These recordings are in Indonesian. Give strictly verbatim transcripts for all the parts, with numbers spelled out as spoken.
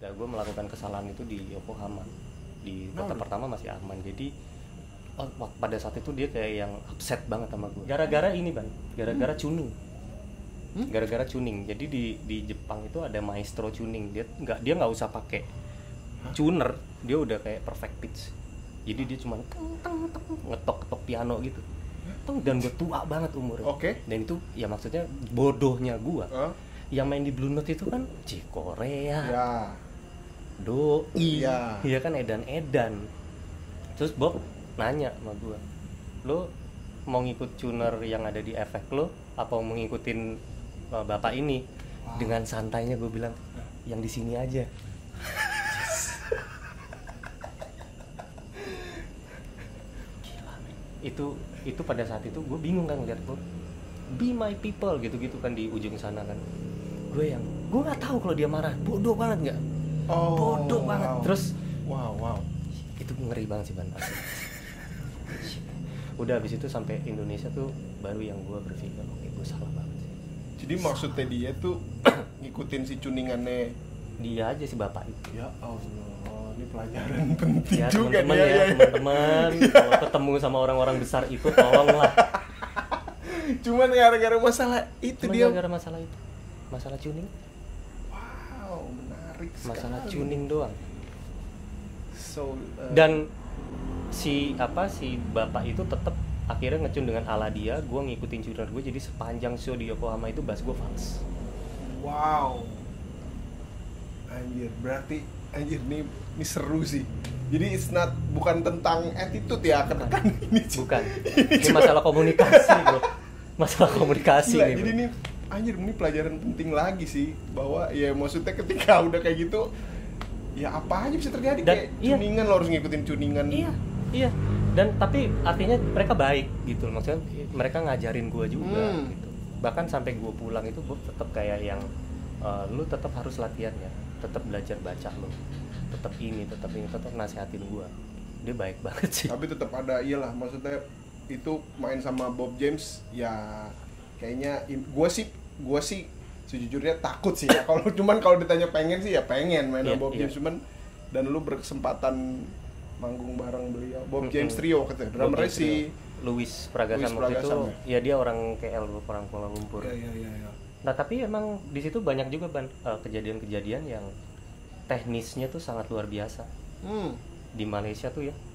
ya gue melakukan kesalahan itu di Yokohama, di kota Oh. pertama masih aman. Jadi oh, pada saat itu dia kayak yang upset banget sama gue gara-gara ini Ban, gara-gara tuning. Hmm? Gara-gara tuning. Jadi di di Jepang itu ada maestro tuning. Dia nggak dia nggak usah pakai tuner, dia udah kayak perfect pitch. Jadi dia cuma teng teng teng ngetok-ngetok piano gitu. Teng, dan gue tua banget umurnya. Oke. Dan itu ya maksudnya bodohnya gue. Huh? Yang main di Blue Note itu kan C Korea, Ya. Doi, Iya. iya kan edan-edan. Terus Bob nanya sama gue, lo mau ngikut tuner yang ada di efek lo, apa mau ngikutin uh, bapak ini? Wow. Dengan santainya gue bilang, yang di sini aja. Gila, men. Itu itu pada saat itu gue bingung kan ngeliat Bob, be my people gitu-gitu kan di ujung sana kan. Gue yang gue nggak tahu kalau dia marah, bodoh banget nggak? Oh. Bodoh banget. Wow. Terus wow, wow. itu ngeri banget sih Ban. Udah habis itu sampai Indonesia tuh baru yang gue berpikir oke gue salah banget sih. Jadi maksudnya dia tuh ngikutin si tuningannya. Dia aja si bapak itu. Ya Allah, ini pelajaran penting Ya juga teman-teman nih, ya, ya, ya. teman-teman kalau ketemu sama orang-orang besar itu tolonglah. Cuman gara-gara masalah itu Cuma dia. gara-gara masalah itu, masalah tuning, Wow, menarik sekali. masalah tuning doang. So, uh, Dan si apa si bapak itu tetap akhirnya ngecun dengan ala dia. Gue ngikutin tuner gue, jadi sepanjang show di Yokohama itu bass gue fals. wow. Anjir, berarti anjir nih ini seru sih. Jadi it's not bukan tentang attitude ya, kan kan ini cu- Bukan, ini masalah komunikasi bro, masalah komunikasi Gila, nih jadi bro. ini anjir ini pelajaran penting lagi sih, bahwa ya maksudnya ketika udah kayak gitu ya apa aja bisa terjadi. Dan, kayak iya. tuningan lo harus ngikutin tuningan. Iya, iya. Dan tapi artinya mereka baik gitu, maksudnya mereka ngajarin gue juga Hmm. gitu. Bahkan sampai gue pulang itu gue tetap kayak yang uh, lu tetap harus latihan ya, tetap belajar baca lo, tetap ini, tetap ini, tetap nasihatin gue. Dia baik banget sih. Tapi tetap ada, iyalah maksudnya itu main sama Bob James ya kayaknya gue sih gue sih sejujurnya takut sih ya. Kalau cuman kalau ditanya pengen sih ya pengen main Iya, sama Bob iya. James, cuman dan lu berkesempatan manggung bareng beliau. Bob Mm-mm. James Trio katanya. Drummernya Bob James si Louis Pragasam Louis waktu itu, Pragasam, ya dia orang K L, orang Kuala Lumpur. ya ya ya ya. Nah tapi emang di situ banyak juga ban uh, kejadian-kejadian yang teknisnya tuh sangat luar biasa Hmm. di Malaysia tuh ya.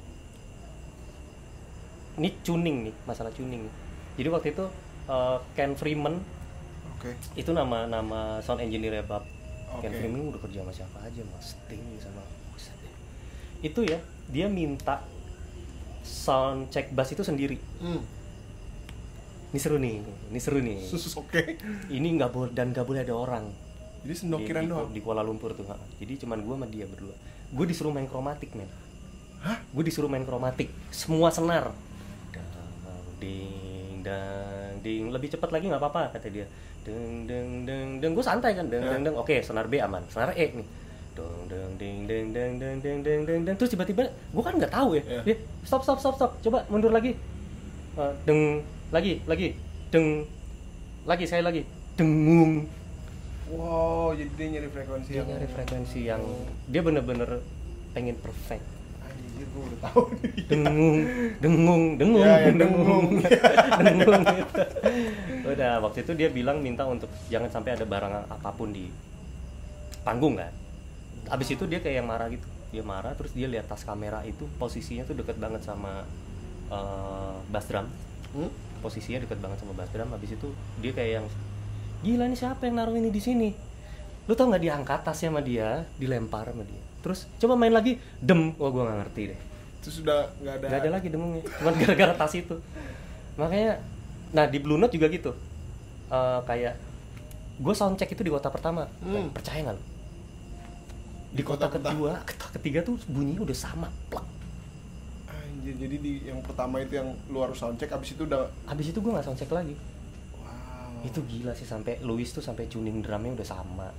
Ini tuning nih, masalah tuning nih. Jadi waktu itu uh, Ken Freeman Oke. itu nama nama sound engineer ya Bab. Ken Oke. Freeman udah kerja sama siapa aja, Mas Sting sama buset deh. Itu ya, dia minta sound check bass itu sendiri. Hmm. Ini seru nih, ini seru nih. Susus oke. Ini nggak boleh dan nggak boleh ada orang. Jadi sendokiran di, di, doang. di Kuala Lumpur tuh. Ha. Jadi cuman gue sama dia berdua. Gue disuruh main kromatik men. Hah? Gue disuruh main kromatik, semua senar. Dang, ding, dang, ding. Lebih cepat lagi nggak apa-apa kata dia. Deng, deng, deng, deng. Gue santai kan. Deng, deng, deng. Oke, senar B aman. Senar E nih. Deng, deng, ding, deng, deng, deng, deng, deng, deng, deng. Terus tiba-tiba, gue kan nggak tahu ya. Iya. Dia stop, stop, stop, stop. Coba mundur lagi. Uh, deng, lagi, lagi. Deng, lagi sekali lagi. Dengung. Wow, jadi dia nyari frekuensi Dia yang nyari frekuensi yang dia bener-bener pengen perfect. anjir, gue udah tahu nih. Dengung, dengung, dengung, Ya, ya, dengung, dengung. dengung gitu. Udah waktu itu dia bilang minta untuk jangan sampai ada barang apapun di panggung kan. Abis itu dia kayak yang marah gitu. Dia marah terus dia lihat tas kamera itu posisinya tuh deket banget sama uh, bass drum. Hmm? Posisinya deket banget sama bass drum. Abis itu dia kayak yang gila nih siapa yang naruh ini di sini? Lu tau nggak diangkat tasnya sama dia, dilempar sama dia. Terus coba main lagi, dem. Wah gua nggak ngerti deh. Terus sudah nggak ada. Nggak ada lagi dengungnya. Cuma gara-gara tas itu. Makanya, nah di Blue Note juga gitu. Uh, kayak gue soundcheck itu di kota pertama. Hmm. Percaya nggak lu? Di Di kota, kota kedua, kota ketiga tuh bunyinya udah sama, plak. Anjir, jadi di yang pertama itu yang lu harus soundcheck, abis itu udah Habis itu gue nggak soundcheck lagi. wow. Itu gila sih, sampai Louis tuh sampai tuning drumnya udah sama.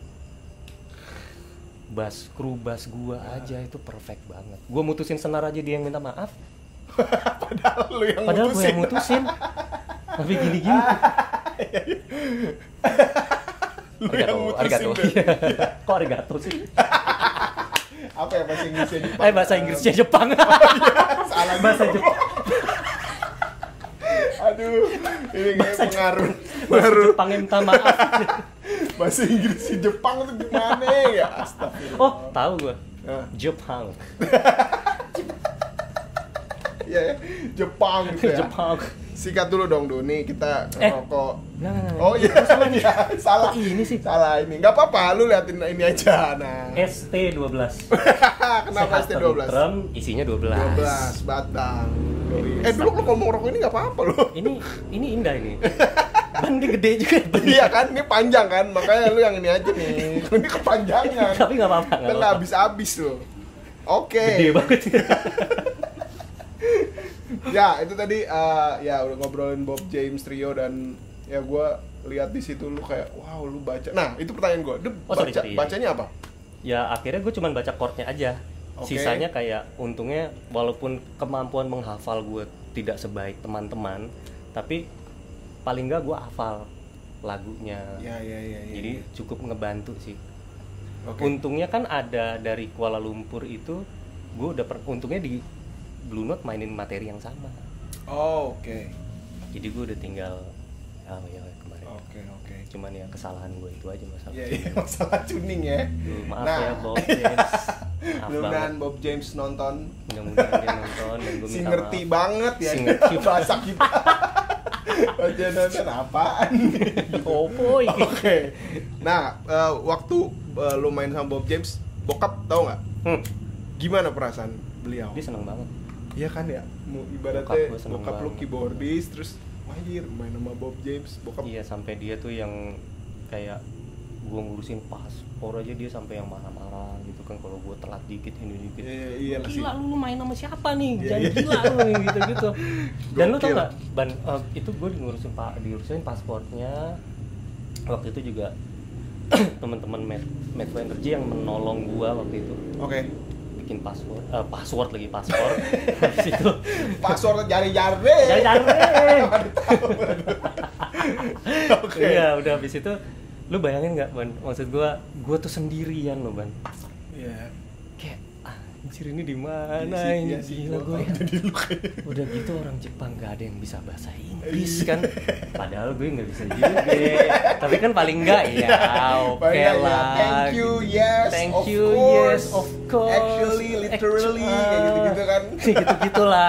Bass, kru bass gua aja itu perfect banget. Gua mutusin senar aja dia yang minta maaf. Padahal lu yang Padahal gue mutusin. yang mutusin. Tapi gini-gini. Arigato, mutusin arigato. deh. Kok arigato sih? Apa ya bahasa Inggrisnya Jepang? Eh bahasa Inggrisnya Jepang. Salah bahasa juga. Jepang. Aduh, ini kayak Bahasa- pengaruh. Bahasa Pengaruh. Jepang yang minta maaf. Bahasa Inggris si Jepang tuh gimana ya? Astagfirullah. Oh, tahu gua. Nah, Jepang. iya ya, Jepang gitu ya. Jepang. Sikat dulu dong, Doni. Kita Eh. ngerokok. Nah, nah, nah. Oh iya, salah ya. Salah. Kok ini sih? Salah ini. Enggak apa-apa, lu liatin ini aja. Nah. S T dua belas. Kenapa S T dua belas? Tentram, isinya dua belas. dua belas batang. Doi. Eh, dulu lu ngomong rokok ini enggak apa-apa lu. Ini ini indah ini. Ban dia gede juga. Ban. Iya kan, ini panjang kan, makanya lu yang ini aja nih. Ini kepanjangan. Tapi nggak apa-apa. Kita nggak habis-habis loh. Oke. Gede banget. Ya itu tadi uh, ya udah ngobrolin Bob James Trio dan ya gue lihat di situ lu kayak wow lu baca. Nah itu pertanyaan gue. Oh, sorry, baca, sorry. bacanya apa? Ya akhirnya gue cuma baca chordnya aja. Oke. Sisanya kayak untungnya walaupun kemampuan menghafal gue tidak sebaik teman-teman, tapi paling nggak gue hafal lagunya. Ya ya ya. ya Jadi ya. cukup ngebantu sih. Oke. Untungnya kan ada dari Kuala Lumpur itu, gue udah per, untungnya di Blue Note mainin materi yang sama. Oh, oke. Jadi gue udah tinggal oh ya kemarin. Oke oke. Cuman ya kesalahan gue itu aja masalah. Iya iya masalah tuning ya. Duh, maaf Nah. ya Bob James. Maaf Mudah-mudahan banget. Bob James nonton. Mudah-mudahan dia nonton dan gue Si minta ngerti maaf. banget ya. Si ngerti bahasa kita. Baca nonton apaan? Opoy. Oke. Nah, eh, waktu eh, lu main sama Bob James, bokap tahu nggak? Hmm, Gimana perasaan beliau? dia seneng banget. Iya kan ya, mau Bokap ibaratnya gua seneng bokap lu banget. keyboardis terus anjir main sama Bob James, bokap. Iya sampai dia tuh yang kayak gue ngurusin paspor aja dia sampai yang marah-marah gitu kan kalau gue telat dikit ini dikit. Iya, iya lah sih. Gila lu, lu main sama siapa nih? Iya, Jangan iya. gila lu gitu-gitu. Dan lu tau Gokil. nggak, ban eh, itu gue ngurusin pak diurusin pasportnya. Waktu itu juga teman-teman Mad Mad for Energy yang menolong gua waktu itu Oke. bikin password, eh, password lagi paspor. Habis itu Password jari-jari. jari-jari. Oke. Iya, udah habis itu lu bayangin nggak, Ban? Maksud gua, gua tuh sendirian loh, Ban. Iya. Kayak anjir ini di mana Iya sih, ini? iya sih. Gila gua. Jadi lu kayak Udah gitu orang Jepang gak ada yang bisa bahasa Inggris Iya. kan. Padahal gue nggak bisa juga. Tapi kan paling enggak ya. Oke Baik, ya. lah. Thank you, yes, Thank of you, course. yes, of course. Actually, literally, kayak gitu-gitu kan. Gitu-gitulah.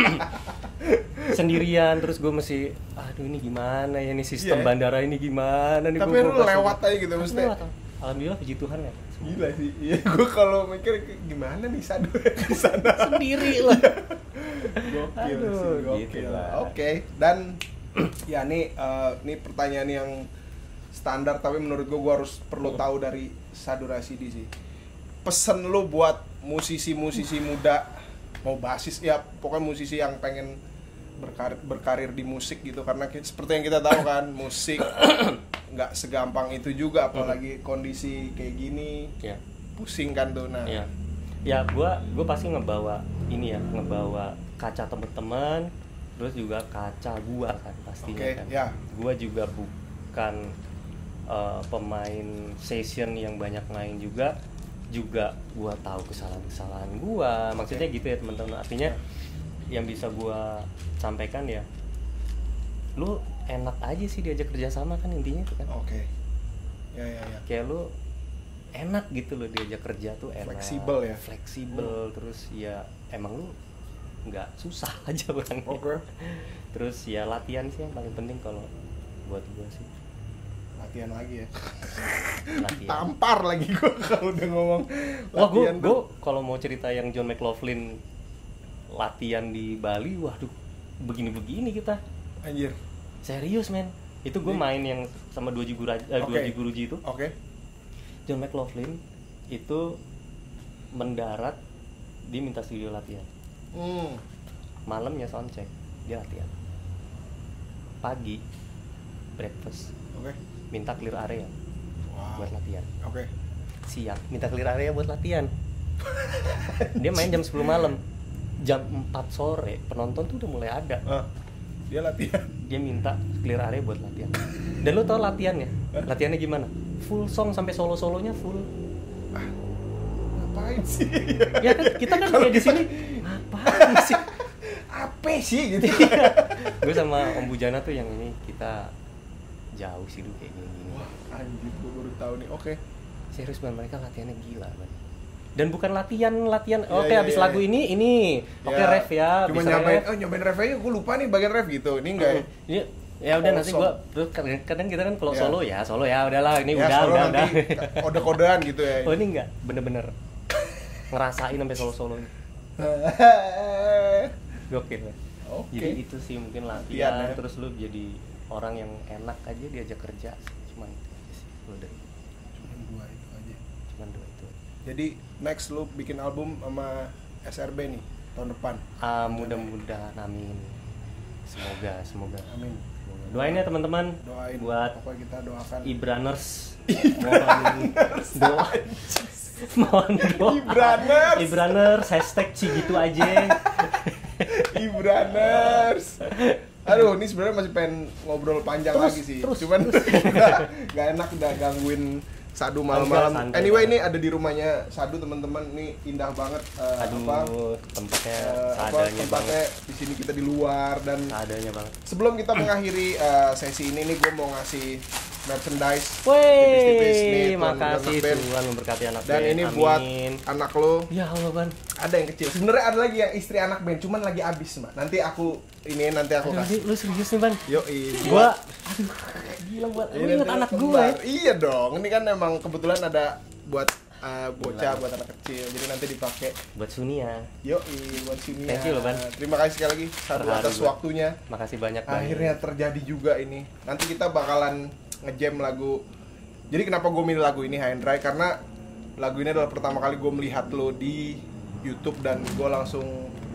Sendirian terus gue mesti aduh ini gimana ya nih sistem Iya. bandara ini gimana nih. Tapi gua- lu gua bahasa- lewat aja gitu, Tapi maksudnya. lewat. Alhamdulillah puji Tuhan ya. Gila sih. Iya, gua kalau mikir gimana nih sana di sana. Sendiri lah. Gokil Aduh, sih, gokil. gitu lah. Oke, dan ya nih eh, nih pertanyaan yang standar tapi menurut gua, gua harus perlu tahu dari Sadurasi di sih. Pesen lu buat musisi-musisi muda, mau basis ya pokoknya musisi yang pengen berkarir, berkarir di musik gitu, karena ki- seperti yang kita tahu kan musik nggak segampang itu juga, apalagi kondisi kayak gini Ya. pusing kan tuh. Nah Ya, ya gue gue pasti ngebawa ini ya, ngebawa kaca teman-teman, terus juga kaca gua kan pastinya Oke, kan. ya. Gua juga bukan uh, pemain session yang banyak main juga, juga gua tahu kesalahan-kesalahan gua. Maksudnya gitu ya teman-teman. Artinya yang bisa gua sampaikan ya, lu enak aja sih diajak kerjasama kan intinya itu kan. Oke, ya ya ya. Kayak lu enak gitu loh diajak kerja tuh enak, Fleksibel ya? fleksibel, terus ya emang lu nggak susah aja orangnya. Oke. Terus ya latihan sih yang paling penting kalau buat gua sih, Latihan lagi ya. latihan. Tampar lagi gua kalau udah ngomong Wah gua, latihan gua tuh. kalau mau cerita yang John McLaughlin latihan di Bali, waduh begini-begini kita. Anjir. Serius men, itu gue Ini- main yang sama dua Ji Guraji, eh, dua Oke. Ji Guruji itu. Oke. John McLaughlin itu mendarat, dia minta studio latihan. Hmm. Malamnya soundcheck, dia latihan. Pagi breakfast, Oke. minta clear area Wow. buat latihan. Oke. Siang minta clear area buat latihan. Dia main jam sepuluh malam. Jam empat sore penonton tuh udah mulai ada. Ah. Dia latihan. Dia minta clear area buat latihan. Dan lu tau latihannya? Latihannya gimana? full song sampai solo-solonya full. Ngapain sih? Ya kan kita kan kayak di sini ngapain sih? Apa sih gitu? Gue sama Om Bujana tuh yang ini kita jauh sih dulu kayak gini-gini. Wah, anjir gue baru tahu nih. Oke. Serius man, mereka latihannya gila man. Dan bukan latihan latihan. Ya, Oke, ya, abis ya, lagu ya. ini ini. Oke, Ya, ref ya. Cuma bisa nyobain, ref. oh nyobain ref aja, gue lupa nih bagian ref gitu. Ini enggak ya? Iya. Ya udah nanti Kosong. gua terus kadang, kadang kita kan kalau Ya. solo ya, solo ya udahlah ini Ya, udah solo udah nanti udah. kode-kodean gitu ya. Oh ini enggak bener-bener ngerasain sampai solo-solonya. Gokil ya. Oke. Jadi itu sih mungkin Latihan, latihan, ya. terus lu jadi orang yang enak aja diajak kerja. Cuman itu aja sih lu dari Cuman dua itu aja. cuman dua itu. Jadi next lu bikin album sama S R B nih tahun depan. Ah, mudah-mudahan amin. Semoga, semoga. Amin. Semoga. Doain ya teman-teman. Doain. Buat Pokoknya kita doakan. Ibraners. Mohon doa. Mohon doa. Ibraners. Ibraners hashtag Cigitu aja. Ibraners. Aduh, ini sebenarnya masih pengen ngobrol panjang Terus, lagi sih. terus, Cuman udah gak enak udah gangguin Sadu malam-malam. Santai, Anyway, santai. ini ada di rumahnya Sadu teman-teman. Ini indah banget. eh, Aduh, apa, tempatnya eh, apa seadanya tempatnya banget. di sini kita di luar dan Seadanya banget. sebelum kita mengakhiri eh, sesi ini nih gue mau ngasih merchandise Wey, tipis-tipis nih, Tuan makasih anak band. Tuhan memberkati anak Dan band. ini Amin. buat anak lo. Ya Allah Ban. Ada yang kecil. Sebenarnya ada lagi yang istri anak band, cuman lagi abis, Mbak. Nanti aku ini nanti aku Aduh, kasih. ini lu serius nih Ban? Yo, Gua, aduh, gila buat lu inget anak gue ya? Iya dong. Ini kan emang kebetulan ada buat uh, bocah, buat anak kecil. Jadi nanti dipakai. Buat Sunia. Yo, buat sini. Thank you loh, Ban. Terima kasih sekali lagi Sadu Terharu atas gua. waktunya. Makasih banyak Ban. Akhirnya terjadi juga ini. Nanti kita bakalan ngejam lagu. Jadi kenapa gue milih lagu ini High and Dry? Karena lagu ini adalah pertama kali gue melihat lo di YouTube dan gue langsung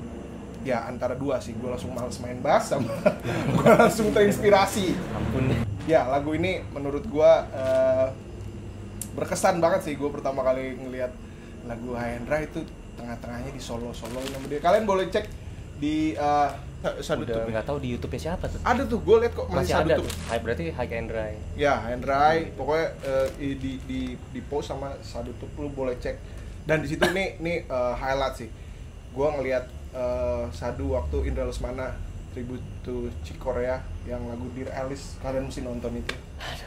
ya antara dua sih, gue langsung males main bass sama gue langsung terinspirasi. Ampun. Ya lagu ini menurut gue uh, berkesan banget sih. Gue pertama kali ngelihat lagu High and Dry itu tengah-tengahnya di solo-soloin sama dia. Kalian boleh cek di uh, Sadu Udah tuh. nggak tahu di YouTube-nya siapa tuh. Ada tuh, gue liat kok masih, Masih Sadu ada tuh. tuh. High berarti High and Dry. Ya, High and Dry, pokoknya uh, di di di post sama Sadu tuh lu boleh cek. Dan di situ nih nih uh, highlight sih. Gua ngelihat uh, Sadu waktu Indra Lesmana tribute to Chick Corea yang lagu Dear Alice, kalian mesti nonton itu.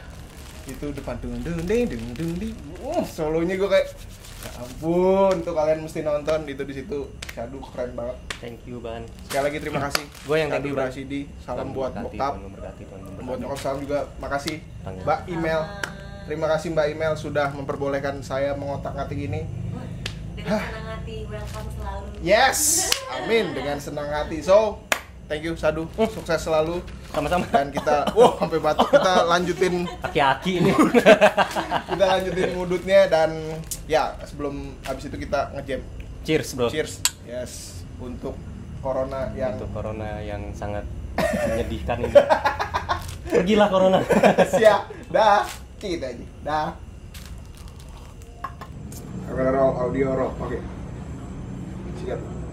Itu depan dung dung ding dung dung ding. Uh, solonya gua kayak ya ampun, tuh kalian mesti nonton itu di situ. Sadu keren banget. Thank you Ban. Sekali lagi terima kasih. Gua yang thank Sadu you, Bang. Rasidi, salam Tuhan buat memberkati, bokap. Tuhan memberkati, Tuhan memberkati. Buat nyokap salam juga, makasih Tangga. Mbak Email. Terima kasih Mbak Email sudah memperbolehkan saya mengotak-atik ini. Dengan senang hati, welcome selalu. Yes, amin dengan senang hati. So, thank you Sadu, sukses selalu. Sama-sama. Dan kita, wow sampai batuk, kita lanjutin, Aki-aki ini. kita lanjutin ngudutnya dan ya sebelum habis itu kita ngejam. Cheers bro. Cheers, yes untuk corona yang Untuk corona yang sangat menyedihkan ini. Pergilah corona. siap, dah, kita aja, dah. Kamera roll, audio roll, oke. Siap.